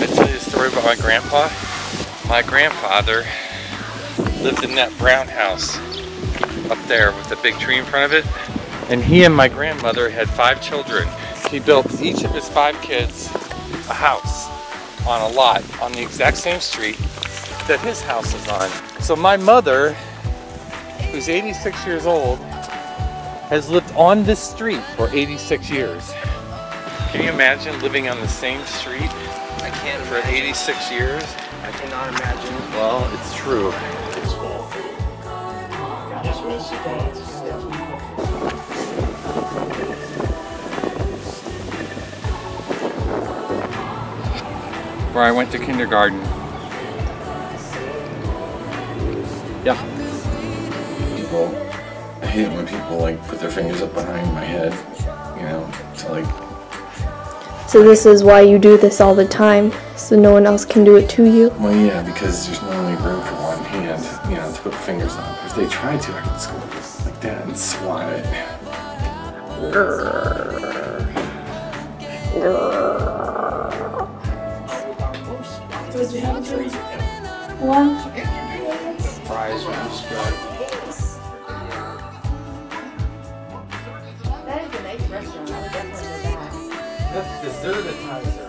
I tell you a story about my grandpa? My grandfather lived in that brown house up there with the big tree in front of it. And he and my grandmother had 5 children. He built each of his 5 kids a house on a lot on the exact same street that his house is on. So my mother, who's 86 years old, has lived on this street for 86 years. Can you imagine living on the same street for 86 years? I cannot imagine. Well, it's true. Where I went to kindergarten. Yeah. I hate it when people like put their fingers up behind my head, you know, to like. So this is why you do this all the time, so no one else can do it to you? Well, yeah, because there's not only room for one hand, you know, to put fingers on. If they tried to, I could just go like that and swat it. One. Fries were just good. That is a nice restaurant. I would definitely go back. That's dessertizer.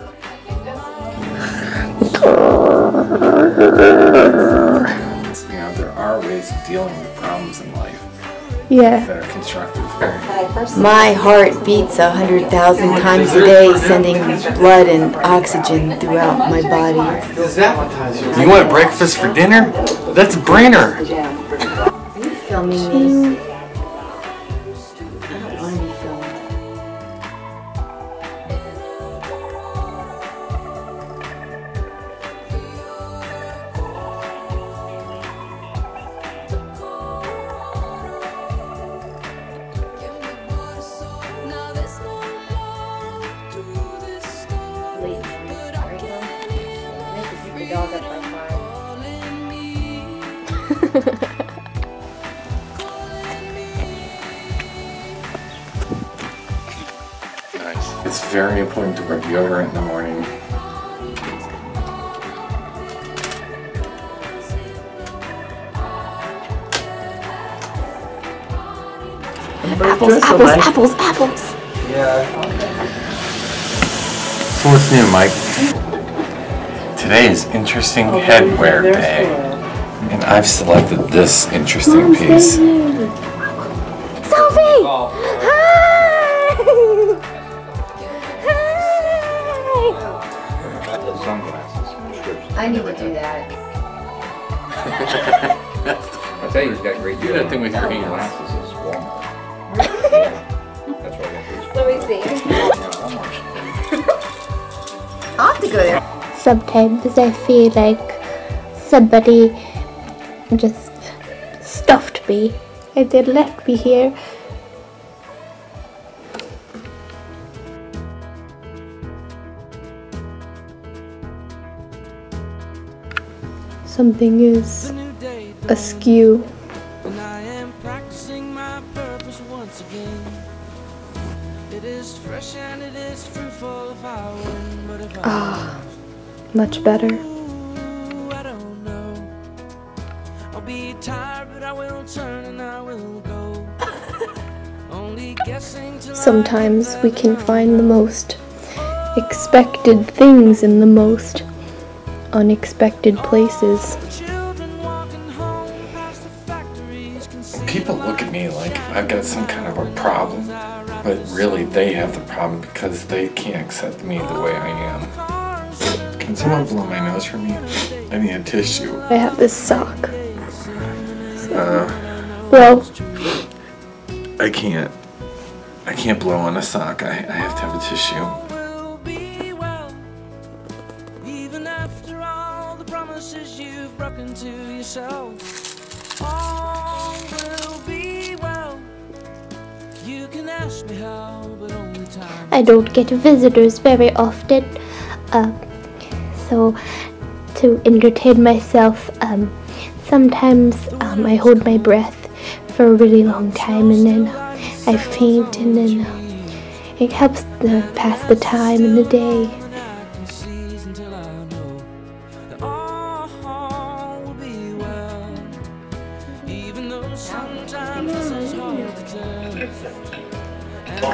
You know, there are ways of dealing with problems in life Yeah. that are constructive. My heart beats 100,000 times a day, sending blood and oxygen throughout my body. You want breakfast for dinner? That's Brenner. Are you filming me? I don't want to be filmed. Dog up by 5. Nice. It's very important to wear deodorant in the morning. Apples. Yeah. So what's new, Mike? Today is Interesting Headwear Day, and I've selected this interesting piece. Sophie! Oh. I need to do that. I tell you, he's got great Do that thing with your hands. glasses. It's Walmart. That's why I got these. Let me see. I'll have to go there. Sometimes I feel like somebody just stuffed me and then left me here. Something is askew. And I am practicing my purpose once again. It is fresh and it is fruitful if I win, but if I Much better. ooh, I don't know. I'll be tired, but I will turn and I will go. Only guessing till Sometimes we can find the most expected things in the most unexpected places. children walking home past the factories can see People look at me like I've got some kind of a problem, but really they have the problem because they can't accept me the way I am. Can someone blow my nose for me? I need a tissue. I have this sock. Uh, Well, I can't blow on a sock. I have to have a tissue. will be well, even after all the promises you've broken to yourself. All will be well. You can ask me how, but only time. I don't get visitors very often, so to entertain myself, sometimes I hold my breath for a really long time and then I faint, and then it helps to pass the time in the day. I can seize until I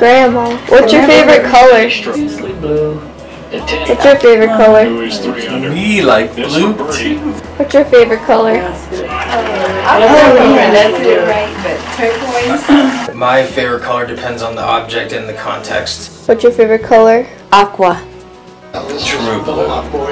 Grandma, what's your favorite color? What's your favorite color? Me like blue too. What's your favorite color? That's good, right? But turquoise. My favorite color depends on the object and the context. What's your favorite color? Aqua. True blue.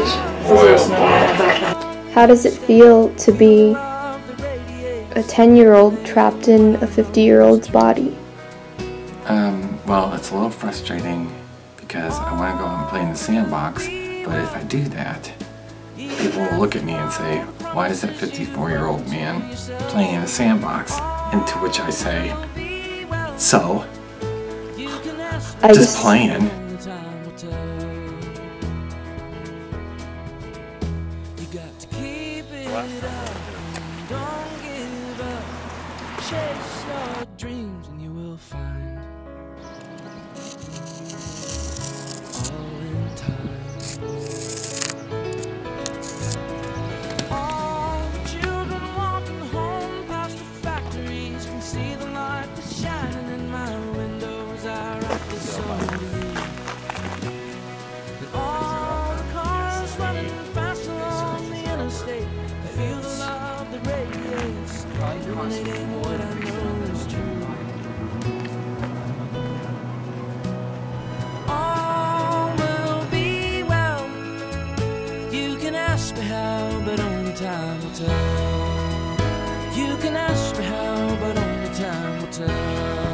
How does it feel to be a 10-year-old trapped in a 50-year-old's body? Well, it's a little frustrating because I want to go out and play in the sandbox, but if I do that, people will look at me and say, why is that 54-year-old man playing in a sandbox? And to which I say, so, just playing. Chase your dreams and you will find all in time. All the children walking home past the factories can see the light that's shining in my windows. I write this song to you. And all the cars running fast along the interstate, I feel the love that radiates. Dominating what I know is true. All will be well. You can ask me how, but only time will tell. You can ask me how, but only time will tell.